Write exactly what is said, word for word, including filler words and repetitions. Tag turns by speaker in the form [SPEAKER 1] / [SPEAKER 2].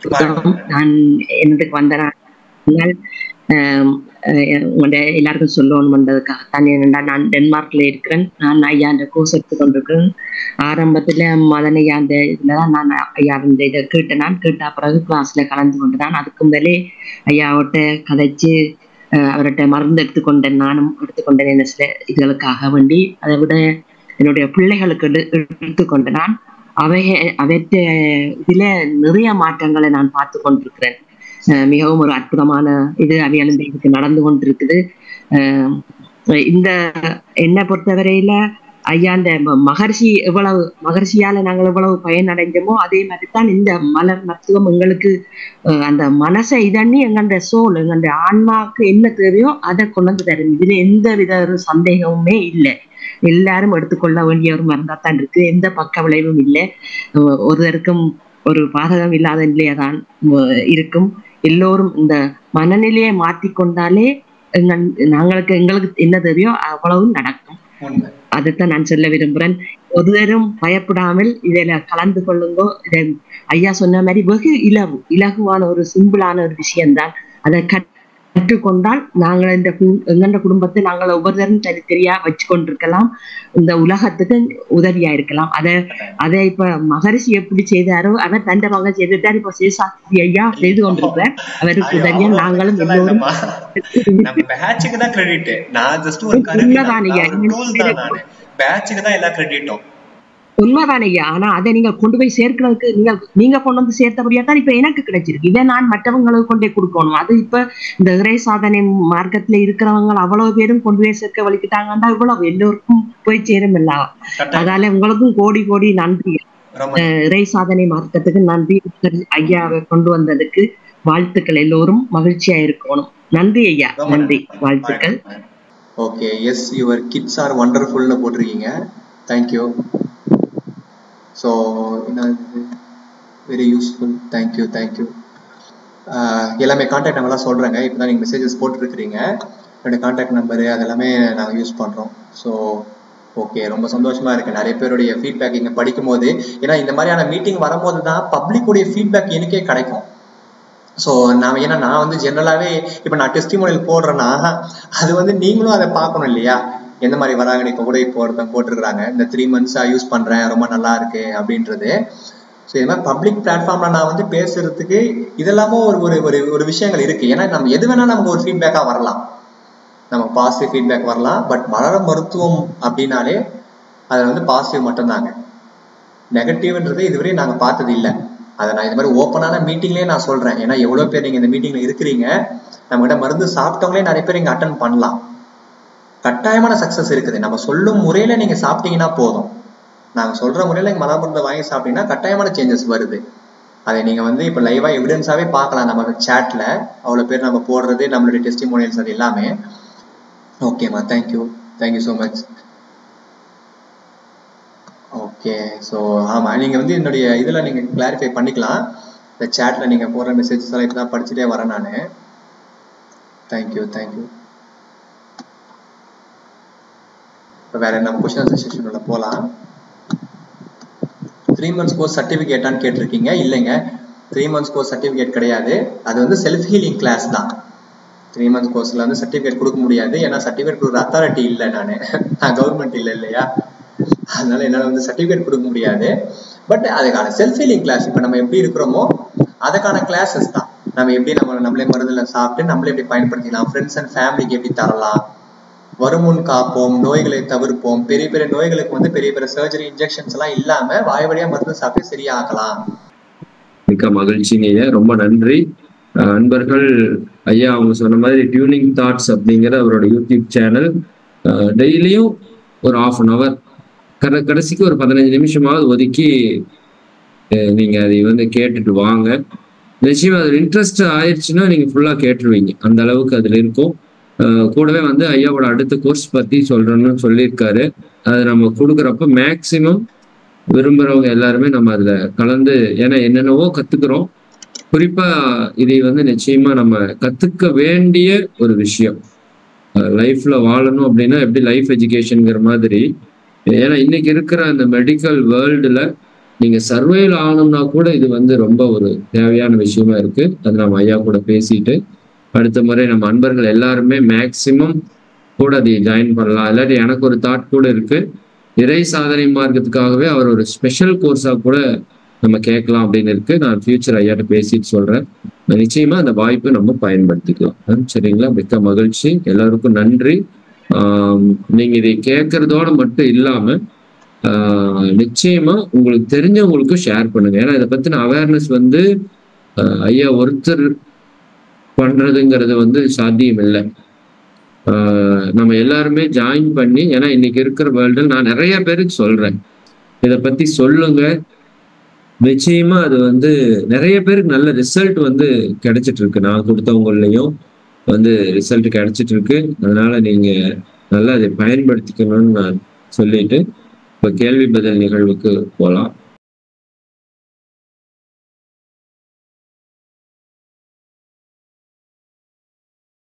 [SPEAKER 1] நான் என்னதுக்கு வந்தேன் உங்கள்ட எல்லாருக்கும் சொல்லணும்ன்றதுக்காக தான். என்னடா நான் டென்மார்க்ல இருக்கிறேன். நான் ஐயா அந்த கோர்ஸ் எடுத்து கொண்டிருக்கேன். ஆரம்பத்துல மதன் ஐயா அந்த இதுலதான் நான் ஐயா இந்த இதை கேட்டேன். நான் கேட்ட பிறகு கிளாஸ்ல கலந்து கொண்டுதான். அதுக்கு முதலே ஐயாவோட்ட கதைச்சு அவர்கிட்ட மருந்து எடுத்துக்கொண்டேன். நானும் எடுத்துக்கொண்டேன் என்ன சில இதுகளுக்காக வேண்டி. அதை விட என்னுடைய பிள்ளைகளுக்கு எடு எடுத்துக்கொண்டு நான் அவை அவற்ற இதுல நிறைய மாற்றங்களை நான் பார்த்து கொண்டிருக்கிறேன். மிகவும் ஒரு அற்புதமான இது அவையாளந்து இதுக்கு நடந்து கொண்டிருக்குது. அஹ் இந்த என்னை பொறுத்தவரையில ஐயா இந்த மகர்ஷி எவ்வளவு மகர்ஷியால நாங்கள் எவ்வளவு பயன் அடைஞ்சோமோ அதே மாதிரிதான் இந்த மலர் மருத்துவம் எங்களுக்கு அந்த மனசை இதண்ணி எங்கண்ட சோல் எங்கண்ட ஆன்மாவுக்கு என்ன தேவையோ அதை கொண்டு வந்து தரும். இதுல எந்த வித ஒரு சந்தேகமுமே இல்லை. எல்லாரும் எடுத்துக்கொள்ள வேண்டிய ஒரு மருந்தாத்தான் இருக்கு. எந்த பக்க விளைவும் இல்லை. ஒருவருக்கும் ஒரு பாதகம் இல்லாத நிலையா தான் இருக்கும். எல்லோரும் இந்த மனநிலையை மாற்றிக்கொண்டாலே எங்க நாங்களுக்கு எங்களுக்கு என்ன தேவையோ அவ்வளவும் நடக்கும். அதைத்தான் நான் சொல்ல விரும்புறேன். ஒருவரும் பயப்படாமல் இதில் கலந்து கொள்ளுங்கோ. இதை ஐயா சொன்ன மாதிரி வெகு இலகு இலகுவான ஒரு சிம்பிளான ஒரு விஷயம்தான். அதை கற்றுக்கொண்டால் நாங்கள் இந்த எங்கண்ட குடும்பத்தை நாங்கள் ஒவ்வொருத்தரும் தனித்தனியா வச்சு கொண்டிருக்கலாம். இந்த உலகத்துக்கு உதவியா இருக்கலாம். அதை அதை இப்ப மகரிஷி எப்படி செய்தாரோ அவர் தண்ட மகன் செய்தார். இப்ப சேஷாஸ்திரி ஐயா செய்து கொண்டிருக்கிறார். அவருக்கு உதவியா நாங்களும் எல்லோரும் உண்மைதானையா. ஆனா அதை நீங்க கொண்டு போய் சேர்க்கிறதுக்கு நீங்க நீங்க கொண்டு வந்து சேர்த்தபடியா தான் இப்ப எனக்கு கிடைச்சிருக்கு. இதை நான் மற்றவங்களுக்கு கொண்டே கொடுக்கணும். அது இப்ப இந்த இறை சாதனை மார்க்கத்துல இருக்கிறவங்க அவ்வளவு பேரும் கொண்டு போய் சேர்க்க வலிக்கிட்டாங்கன்னா இவ்வளவு எல்லோருக்கும் போய் சேரும் இல்ல. அதால உங்களுக்கும் கோடி கோடி நன்றி. இறை சாதனை மார்க்கத்துக்கு நன்றி. ஐயாவை கொண்டு வந்ததுக்கு வாழ்த்துக்கள். எல்லோரும் மகிழ்ச்சியா இருக்கணும். நன்றி ஐயா. நன்றி, வாழ்த்துக்கள்.
[SPEAKER 2] Okay, yes your kids are வண்டர்ஃபுல்னு போட்டிருக்கீங்க. தேங்க்யூ. ஸோ என்ன வெரி யூஸ்ஃபுல். Thank you thank you. எல்லாமே கான்டாக்ட் நம்பர்லாம் சொல்கிறேங்க. இப்போ தான் நீங்கள் மெசேஜஸ் போட்டுருக்கிறீங்க. என்னோடய கான்டாக்ட் நம்பரு அதெல்லாமே நாங்கள் யூஸ் பண்ணுறோம். ஸோ ஓகே, ரொம்ப சந்தோஷமாக இருக்குது. நிறைய பேருடைய ஃபீட்பேக் இங்கே படிக்கும் போது, ஏன்னா இந்த மாதிரியான மீட்டிங் வரும்போது தான் பப்ளிக்குடைய ஃபீட்பேக் எனக்கே கிடைக்கும். ஸோ நான் ஏன்னா நான் வந்து ஜென்ரலாகவே இப்போ நான் டெஸ்டிமோனியல் போடுறேன்னா அது வந்து நீங்களும் அதை பார்க்கணும் இல்லையா, எந்த மாதிரி வராங்கன்னு. இப்போ கூட இப்போ ஒருத்தன் போட்டிருக்கிறாங்க, இந்த த்ரீ மந்த்ஸாக யூஸ் பண்ணுறேன், ரொம்ப நல்லா இருக்கு அப்படின்றது. ஸோ இது மாதிரி பப்ளிக் பிளாட்ஃபார்ம்ல நான் வந்து பேசுறதுக்கு இதெல்லாமும் ஒரு ஒரு ஒரு விஷயங்கள் இருக்கு. ஏன்னா நம்ம எது வேணாலும் நமக்கு ஒரு ஃபீட்பேக்காக வரலாம், நம்ம பாசிட்டிவ் ஃபீட்பேக் வரலாம். பட் மலர மருத்துவம் அப்படின்னாலே அதில் வந்து பாசிட்டிவ் மட்டும்தாங்க. நெகட்டிவ்ன்றது இதுவரையும் நாங்கள் பார்த்தது இல்லை. அதை நான் இது மாதிரி ஓப்பனான மீட்டிங்லேயே நான் சொல்கிறேன். ஏன்னா எவ்வளோ பேர் நீங்கள் இந்த மீட்டிங்கில் இருக்கிறீங்க, நம்மகிட்ட மருந்து சாப்பிட்டவங்களே நிறைய பேர் இங்கே அட்டன் பண்ணலாம். கட்டாயமான சக்ஸஸ் இருக்குது. நம்ம சொல்லும் முறையில் நீங்கள் சாப்பிட்டீங்கன்னா போதும். நாங்கள் சொல்கிற முறையில் நீங்கள் மலர் மருந்தை வாங்கி சாப்பிட்டீங்கன்னா கட்டாயமான சேஞ்சஸ் வருது. அதை நீங்கள் வந்து இப்போ லைவாக எவிடன்ஸாகவே பார்க்கலாம். நம்ம சேட்டில் அவ்வளோ பேர் நம்ம போடுறது, நம்மளுடைய டெஸ்டிமோனியல்ஸ், அது எல்லாமே. ஓகேம்மா, thank you thank you so much. Okay, so ஆமாம், நீங்கள் வந்து என்னுடைய இதில் நீங்கள் கிளாரிஃபை பண்ணிக்கலாம். இந்த சேட்டில் நீங்கள் போடுற மெசேஜஸ் எல்லாம் இப்போ தான் படிச்சுட்டே வரேன் நான். Thank you thank you. இப்போ வேற நம்ம கொஸ்டின் செஷன்ல போகலாம். த்ரீ மந்த்ஸ் கோர்ஸ் சர்டிஃபிகேட்டான்னு கேட்டிருக்கீங்க. இல்லைங்க, த்ரீ மந்த்ஸ் கோர்ஸ் சர்டிஃபிகேட் கிடையாது. அது வந்து செல்ஃப் ஹீலிங் கிளாஸ் தான். த்ரீ மந்த்ஸ் கோர்ஸில் வந்து சர்டிஃபிகேட் கொடுக்க முடியாது. ஏன்னா சர்டிஃபிகேட் கொடுக்குற அத்தாரிட்டி இல்லை, நான் நான் கவர்மெண்ட் இல்லை இல்லையா, அதனால என்னால் வந்து சர்டிஃபிகேட் கொடுக்க முடியாது. பட் அதுக்கான செல்ஃப் ஹீலிங் கிளாஸ் இப்போ நம்ம எப்படி இருக்கிறோமோ அதுக்கான கிளாஸஸ் தான். நம்ம எப்படி நம்ம நம்மளே மருந்துல சாப்பிட்டு நம்மளே எப்படி பயன்படுத்திக்கலாம், ஃப்ரெண்ட்ஸ் அண்ட் ஃபேமிலிக்கு எப்படி தரலாம், வருமுன் காப்போம், நோய்களை தவிர்ப்போம், பெரிய பெரிய நோய்களுக்கு வந்து பெரிய பெரிய சர்ஜரி இன்ஜெக்ஷன்ஸ் எல்லாம் இல்லாம வாய் வழியா மருந்து சாப்பிட்டு சரியாகலாம்.
[SPEAKER 3] மிக்க மகிழ்ச்சிங்க, ரொம்ப நன்றி. அன்பர்கள், ஐயா அவங்க சொன்ன மாதிரி டியூனிங் தாட்ஸ் அப்படிங்கிற அவரோட யூடியூப் சேனல் டெய்லியும் ஒரு ஆஃப் அன் அவர் கட கடைசிக்கு ஒரு பதினஞ்சு நிமிஷமாவது ஒதுக்கி நீங்க அதை வந்து கேட்டுட்டு வாங்க. நிச்சயமா அது இன்ட்ரெஸ்ட் ஆயிடுச்சுன்னா நீங்க ஃபுல்லா கேட்டுருவீங்க, அந்த அளவுக்கு அதுல இருக்கும். கூடவே வந்து ஐயாவோட அடுத்த கோர்ஸ் பத்தி சொல்றேன்னு சொல்லியிருக்காரு. அதை நம்ம கொடுக்குறப்ப மேக்சிமம் விரும்புறவங்க எல்லாருமே நம்ம அதுல கலந்து, ஏன்னா என்னென்னவோ கத்துக்கிறோம். குறிப்பா இதை வந்து நிச்சயமா நம்ம கத்துக்க வேண்டிய ஒரு விஷயம். லைஃப்ல வாழணும் அப்படின்னா எப்படி லைஃப் எஜுகேஷனுங்கிற மாதிரி, ஏன்னா இன்னைக்கு இருக்கிற அந்த மெடிக்கல் வேர்ல்டுல நீங்க சர்வைவல் ஆகணும்னா கூட இது வந்து ரொம்ப ஒரு தேவையான விஷயமா இருக்கு. அது நம்ம ஐயா கூட பேசிட்டு அடுத்த முறை நம்ம அன்பர்கள் எல்லாருமே மேக்சிமம் கூட அதை ஜாயின் பண்ணலாம். இல்லாட்டி எனக்கு ஒரு தாட் கூட இருக்கு, இறை சாதனை மார்க்கத்துக்காகவே அவர் ஒரு ஸ்பெஷல் கோர்ஸா கூட நம்ம கேட்கலாம் அப்படின்னு இருக்கு. நான் ஃபியூச்சர் ஐயாட்ட பேசிட்டு சொல்றேன். நிச்சயமா அந்த வாய்ப்பை நம்ம பயன்படுத்திக்கலாம். சரிங்களா? மிக்க மகிழ்ச்சி. எல்லாருக்கும் நன்றி. ஆஹ் நீங்க இதை கேட்கறதோட மட்டும் இல்லாம ஆஹ் நிச்சயமா உங்களுக்கு தெரிஞ்சவங்களுக்கும் ஷேர் பண்ணுங்க. ஏன்னா இதை பத்தின அவேர்னஸ் வந்து ஆஹ் ஐயா ஒருத்தர் பண்றதுங்கிறது வந்து சாத்தியம் இல்லை. ஆஹ் நம்ம எல்லாருமே ஜாயின் பண்ணி, ஏன்னா இன்னைக்கு இருக்கிற வேர்ல்டு நான் நிறைய பேருக்கு சொல்றேன், இதை பத்தி சொல்லுங்க. நிச்சயமா அது வந்து நிறைய பேருக்கு நல்ல ரிசல்ட் வந்து கிடைச்சிட்டு இருக்கு. நான் கொடுத்தவங்களையும் வந்து ரிசல்ட் கிடைச்சிட்டு இருக்கு. அதனால நீங்க நல்லா அதை பயன்படுத்திக்கணும்னு நான் சொல்லிட்டு இப்ப கேள்வி பதில் நிகழ்வுக்கு போலாம்.